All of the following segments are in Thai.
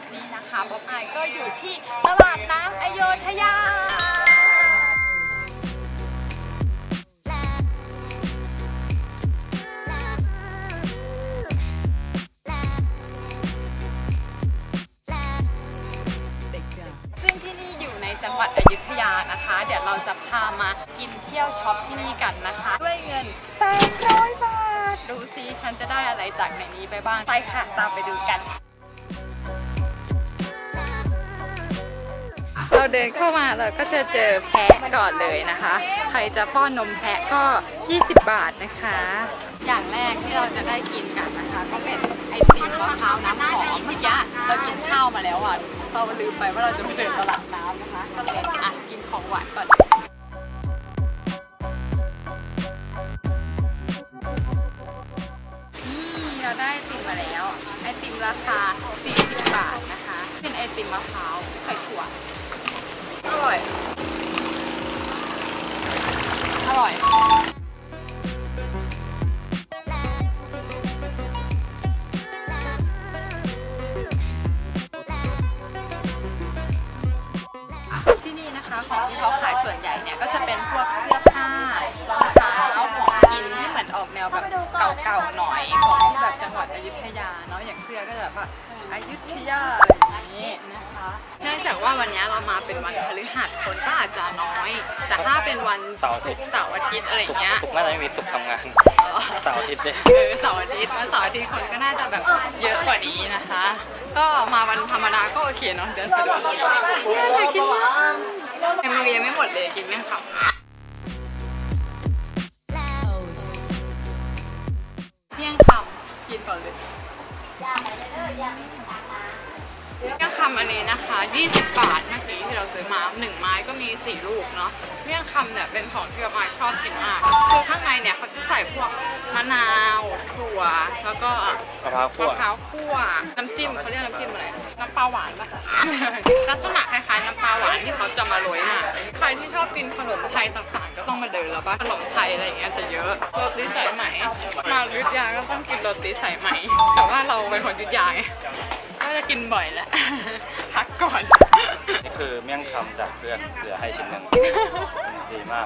นี่นะคะบ๊อบไอก็อยู่ที่ตลาดน้ำอโยธยาซึ่งที่นี่อยู่ในจังหวัดอยุธยานะคะเดี๋ยวเราจะพามากินเที่ยวช็อปที่นี่กันนะคะด้วยเงิน300 บาทดูซิฉันจะได้อะไรจากในนี้ไปบ้างไปค่ะตามไปดูกันเราเดินเข้ามาเราก็จะเจอแพะก่อนเลยนะคะใครจะป้อนนมแพะก็20 บาทนะคะอย่างแรกที่เราจะได้กินกันนะคะก็เป็นไอติมมะพร้าวน้ำหอมเมื่อกี้เรากินข้าวมาแล้วอ่ะเราลืมไปว่าเราจะไปเดินตลาดน้ำนะคะก็เลยกินของหวานก่อนเราได้ไอติมมาแล้วไอติมราคา40 บาทนะคะเป็นไอติมมะพร้าวไข่ถั่วอร่อยอร่อยที่นี่นะคะของที่เขาขายส่วนใหญ่เนี่ยก็จะเป็นพวกเสื้อผ้ารองเท้าของกินที่เหมือนออกแนวแบบเก่าๆหน่อยของแบบจังหวัดอยุธยาเนาะอย่างเสื้อก็จะแบบว่าอยุธยาอะไรอย่างนี้นะคะเนื่องจากว่าวันนี้เรามาเป็นวันพฤหัสคนก็อาจจะน้อยแต่ถ้าเป็นวันศุกร์เสาร์อาทิตย์อะไรอย่างเงี้ยศุกร์น่าจะไม่มีศุกร์ทำงานเสาร์อาทิตย์เลยเสาร์อาทิตย์วันเสาร์อาทิตย์คนก็น่าจะแบบเยอะกว่านี้นะคะก็มาวันธรรมดาก็โอเคเนาะเดินสะดวกกินในมือยังไม่หมดเลยกินแม่งขับเที่ยงคำกินก่อนเลยเมี่ยงคำอันนี้นะคะ20 บาทเมื่อกี้ที่เราซื้อมา1 ไม้ก็มี4 ลูกเนาะเมี่ยงคำเนี่ยเป็นของที่เราชอบกินมากคือข้างในเนี่ยเขาจะใส่พวกมะนาวถั่วแล้วก็มะพร้าวคั่วน้ำจิ้มเขาเรียกน้ำจิ้มอะไรน้ำปลาหวานป่ะลักษณะคล้ายๆน้ำปลาหวานที่เขาจะมาโรยหน้าใครที่ชอบกินขนมไทยต่างๆก็ต้องมาเดินแล้วป่ะขนมไทยอะไรอย่างเงี้ยจะเยอะโรตีสายไหมมาอยุธยาก็ต้องกินโรตีสายไหมแต่ว่าเราเป็นคนอยุธยาก็จะกินบ่อยแหละพักก่อนนี่คือเมี่ยงคำจากเพื่อนเหลือให้ชิ้นหนึ่งดีมาก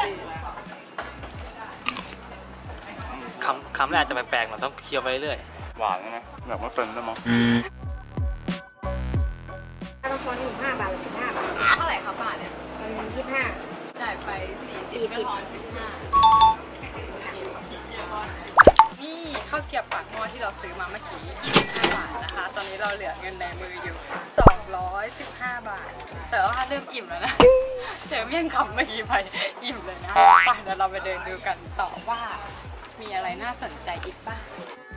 คำแรกจะแปลกๆมันต้องเคี้ยวไปเรื่อยหวานใช่ไหมแบบว่าเป็นแล้วมั้งบางคน15 บาทหรือ15 บาทเท่าไหร่ครับบาทเนี่ย 25 จ่ายไป40ไม่พอ15นี่ข้าวเกรี๊ยวปากหม้อที่เราซื้อมาเมื่อกี้25 บาทนะคะตอนนี้เราเหลือเงินในมืออยู่215 บาทแต่ว่าเริ่มอิ่มแล้วนะเจอเมี่ยงคำเมื่อกี้ไปอิ่มเลยนะไปเดี๋ยวเราไปเดินดูกันต่อว่ามีอะไรน่าสนใจอีกบ้าง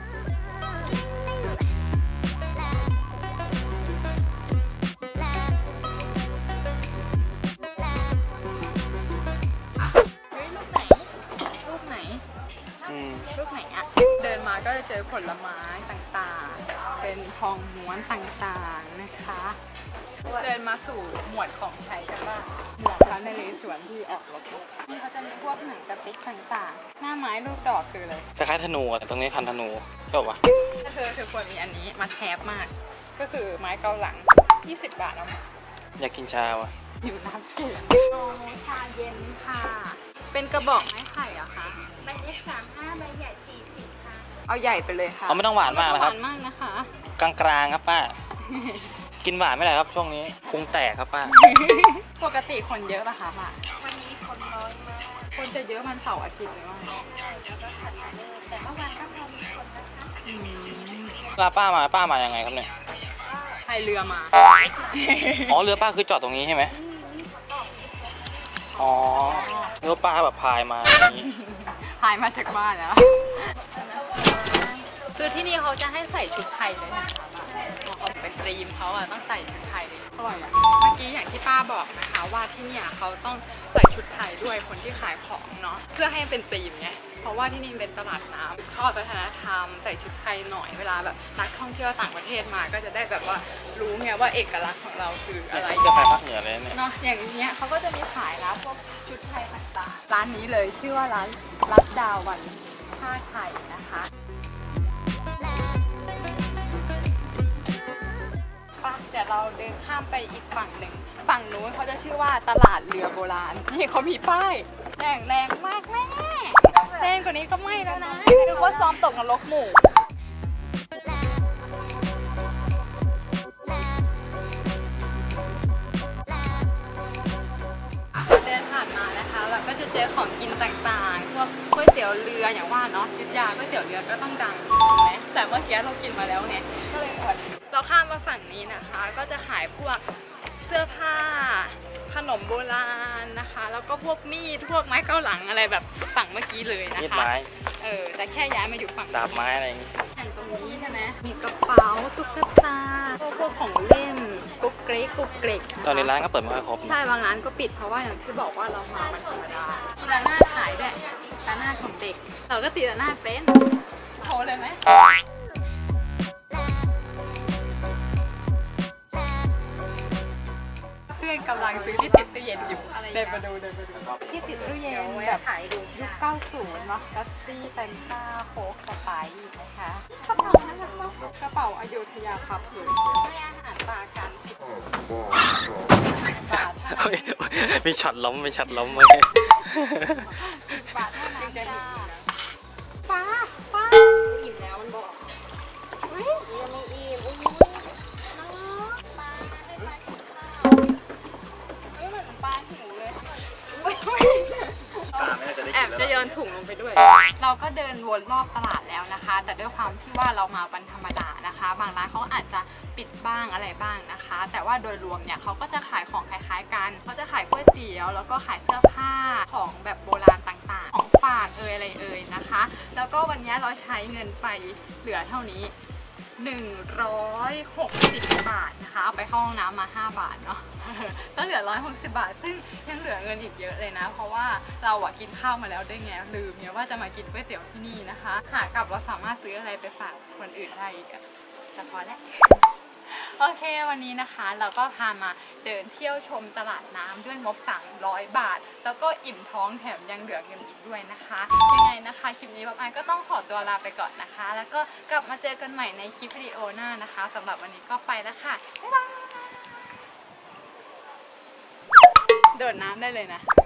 ลูกไหนอะเดินมาก็จะเจอผลไม้ต่างๆเป็นทองม้วนต่างๆนะคะเดินมาสู่หมวดของใช้กันบ้างหมวดพระนเรศวรที่ออกรบนี่เขาจะมีพวกหนังกระติกต่างๆหน้าไม้ลูกดอกคืออะไรคล้ายๆธนูแต่ตรงนี้คันธนูจบวะเธอควรมีอันนี้มาแทบมากก็คือไม้เกาหลัง20 บาทเอามาอยากกินชาวะอยู่น้ำเย็นชาเย็นค่ะเป็นกระบอกไม้ไผ่เหรอคะใบเล็ก35ใบใหญ่40ค่ะเอาใหญ่ไปเลยค่ะเอาไม่ต้องหวานมากนะครับหวานมากนะคะกลางๆครับป้ากินหวานไม่ได้ครับช่วงนี้พุงแตกครับป้าปกติคนเยอะป่ะคะป้าวันนี้คนน้อยมากคนจะเยอะมันเสาร์อาทิตย์หรือว่าแต่เมื่อวานก็พอมีคนนะคะลาป้ามายังไงครับเนี่ยพายเรือมาอ๋อเรือป้าคือจอดตรงนี้ใช่ไหมอ๋อเรือป้าแบบพายมาอย่างนี้พายมาจากบ้านแล้วคือที่นี่เขาจะให้ใส่ชุดไทยเลยนะคะเขาเป็นธีมเขาอะต้องใส่ชุดไทยอร่อยอะเมื่อกี้อย่างที่ป้าบอกนะคะว่าที่นี่เขาต้องใส่ชุดไทยด้วยคนที่ขายของเนาะเพื่อให้เป็นธีมไงเพราะว่าที่นี่เป็นตลาดน้ำทอดวัฒนธรรมใส่ชุดไทยหน่อยเวลาแบบนักท่องเที่ยวต่างประเทศมาก็จะได้แบบว่ารู้ไงว่าเอกลักษณ์ของเราคืออะไรจะขายภาคเหนือเลยเนี่ยเนาะอย่างเงี้ยเขาก็จะมีขายร้านพวกชุดไทยต่างๆร้านนี้เลยชื่อว่าร้านรัตดาวันผ้าไทยนะคะเราเดินข้ามไปอีกฝั่งหนึ่งฝั่งนู้นเขาจะชื่อว่าตลาดเรือโบราณนี่เขามีป้ายแรงมากแม่แรงกว่านี้ก็ไม่แล้วนะคือว่าซ้อมตกนรกหมู่เดินผ่านมานะคะเราก็จะเจอของกินต่างๆพวกก๋วยเตี๋ยวเรืออย่างว่าเนาะอยุธยาก๋วยเตี๋ยวเรือก็ต้องดังใช่ไหมแต่เมื่อกี้เรากินมาแล้วไงก็เลยอดเราข้ามมาฝั่งนี้นะคะก็จะขายพวกเสื้อผ้าขนมโบราณนะคะแล้วก็พวกมีดพวกไม้เก้าหลังอะไรแบบฝั่งเมื่อกี้เลยนะคะมีดไม้แต่แค่ย้ายมาอยู่ฝั่งดาบไม้อะไรอย่างงี้อย่างตรงนี้ใช่ไหมมีกระเป๋าตุ๊กตาพวกของเล่นกุ๊กเกรกกุ๊กเกรกะคะตอนนี้ร้านก็เปิดไม่ค่อยครบใช่บางร้านก็ปิดเพราะว่าอย่างที่บอกว่าเรามามันธรรมดามีระนาดขายด้วยระนาดของเด็กเราก็ตีระนาดเป็นโชว์เลยไหมเพื่อนกำลังซื้อที่ติดตู้เย็นอยู่เดินมาดูที่ติดตู้เย็นแบบขายดูยุค90เนาะกัสซี่แตนซ่าโค้กสไปซ์นะคะกระเป๋าน่ารักมากกระเป๋าอโยธยาครับเลยให้อาหารปลากัน10 บาทเท่านั้นมีช็อตล้มไหมบาทเท่านั้นจะหิวฟ้าอิ่มแล้วมันบอกอุ้ยยังไม่อิ่มอุ้ยเหมือนปลาหิวเลยแอบจะโยนถุงลงไปด้วยเราก็เดินวนรอบตลาดแล้วนะคะ แต่ด้วยความที่ว่าเรามาวันธรรมดานะคะบางร้านเขาอาจจะปิดบ้างอะไรบ้างนะคะ แต่ว่าโดยรวมเนี่ยเขาก็จะขายของคล้ายๆกันเขาจะขายก๋วยเตี๋ยวแล้วก็ขายเสื้อผ้าของแบบโบราณต่างๆของฝากอะไรนะคะแล้วก็วันนี้เราใช้เงินไปเหลือเท่านี้160 บาทนะคะเอาไปเข้าห้องน้ำมา5 บาทเนาะก็เหลือ160 บาทซึ่งยังเหลือเงินอีกเยอะเลยนะเพราะว่าเราอะกินข้าวมาแล้วด้วยไงลืมเนี่ยว่าจะมากินก๋วยเตี๋ยวที่นี่นะคะหากลับเราสามารถซื้ออะไรไปฝากคนอื่นได้อีกอะแต่พอแล้วโอเควันนี้นะคะเราก็พามาเดินเที่ยวชมตลาดน้ำด้วยงบ300 บาทแล้วก็อิ่มท้องแถมยังเหลือเงินอีกด้วยนะคะยังไงนะคะคลิปนี้บ๊อบไอก็ต้องขอตัวลาไปก่อนนะคะแล้วก็กลับมาเจอกันใหม่ในคลิปวิดีโอหน้านะคะสำหรับวันนี้ก็ไปแล้วค่ะบ๊ายบายโดดน้ำได้เลยนะ